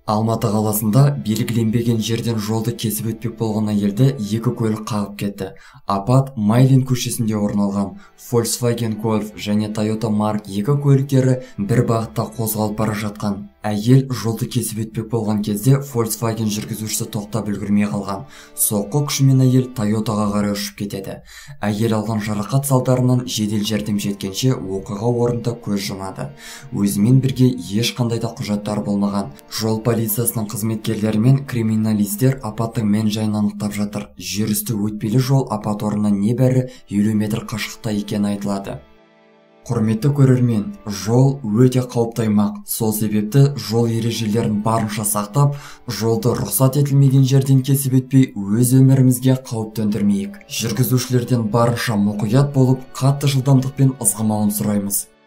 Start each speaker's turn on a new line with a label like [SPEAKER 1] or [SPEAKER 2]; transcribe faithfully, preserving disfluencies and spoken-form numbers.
[SPEAKER 1] Алматы қаласында белгіленбеген жерден жолды кесіп өтпек болған әйелді екі көлік қағып кетті. Апат Майлин көшесінде орын алған. Volkswagen Golf және Toyota Mark екі көліктері бір бағытта қозғалып бара жатқан. Әйел жолды кесіп өтпек болған кезде Volkswagen жүргізушісі тоқтап үлгермей қалған. Соққы күшімен әйел Toyotаға қарай ұшып кетеді. Әйел алған жарақат салдарынан жедел жәрдем жеткенше оқиға орнында көз жұмады. Өзімен бірге ешқандай да құжаттар болмаған. Жол полициясының қызметкерлері мен криминалистер апаттың мән-жайын анықтап жатыр. Жер-үсті өтпелі жол апат орнынан небәрі елу метр қашықта екені айтылады. Құрметті көрермен, жол өте қауіпті аймақ. Сол себепті жол ережелерін барынша сақтап, жолды рұқсат етілмеген жерден кесіп өтпей, өз өмірімізге қауіп төндірмейік. Жүргізушілерден барынша мұқият болып, қатты жылдамдықпен ызғымауын сұраймыз.